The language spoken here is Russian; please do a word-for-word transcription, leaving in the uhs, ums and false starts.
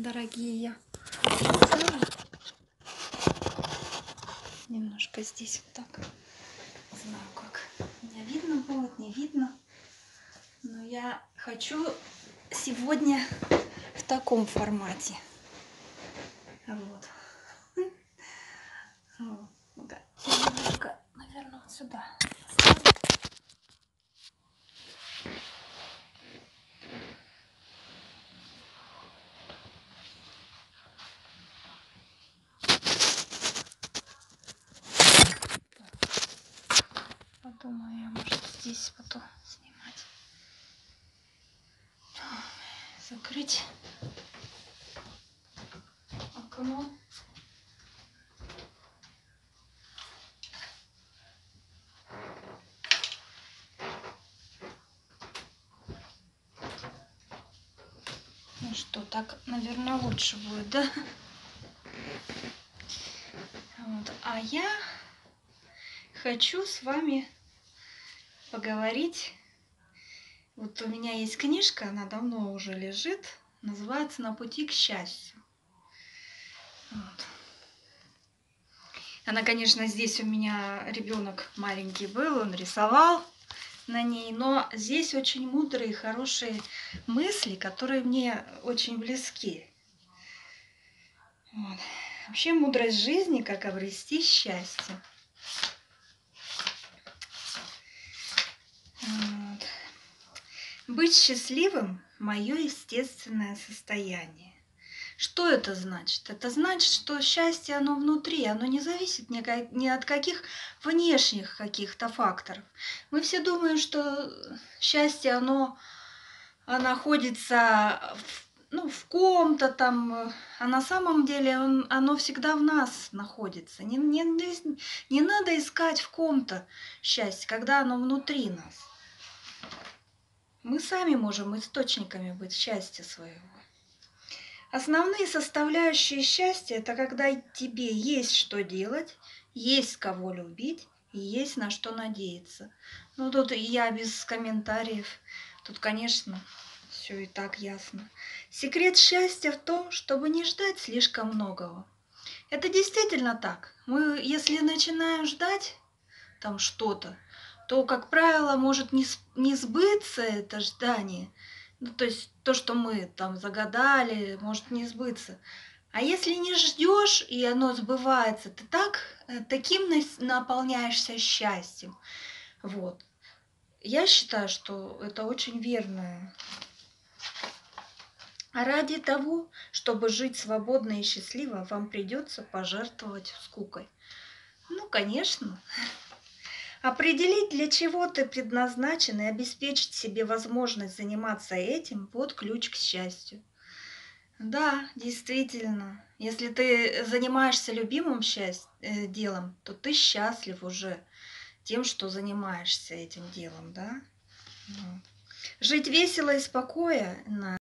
дорогие. Немножко здесь вот так. Не знаю, как меня видно будет, не видно. Но я хочу сегодня в таком формате. Вот. Вот. Немножко, наверное, вот сюда. Подумаю, я, может, здесь потом снимать. Закрыть окно. Ну что, так, наверное, лучше будет, да? Вот. А я хочу с вами поговорить. Вот у меня есть книжка, она давно уже лежит, называется «На пути к счастью». Вот. Она, конечно, здесь у меня ребенок маленький был, он рисовал на ней, но здесь очень мудрые, хорошие мысли, которые мне очень близки. Вот. Вообще мудрость жизни, как обрести счастье. Вот. Быть счастливым – мое естественное состояние. Что это значит? Это значит, что счастье, оно внутри, оно не зависит ни, ни от каких внешних каких-то факторов. Мы все думаем, что счастье, оно, оно находится в, ну, в ком-то там, а на самом деле он, оно всегда в нас находится. Не, не, не, не надо искать в ком-то счастье, когда оно внутри нас. Мы сами можем источниками быть счастья своего. Основные составляющие счастья – это когда тебе есть что делать, есть кого любить и есть на что надеяться. Ну, тут я без комментариев. Тут, конечно, все и так ясно. Секрет счастья в том, чтобы не ждать слишком многого. Это действительно так. Мы, если начинаем ждать там что-то, то, как правило, может не, не сбыться это ждание. Ну, то есть то, что мы там загадали, может не сбыться. А если не ждешь, и оно сбывается, ты так таким наполняешься счастьем. Вот. Я считаю, что это очень верно. А ради того, чтобы жить свободно и счастливо, вам придется пожертвовать скукой. Ну, конечно. Определить, для чего ты предназначен, и обеспечить себе возможность заниматься этим – вот ключ к счастью. Да, действительно. Если ты занимаешься любимым счастье, э, делом, то ты счастлив уже тем, что занимаешься этим делом, да? Вот. Жить весело и спокойно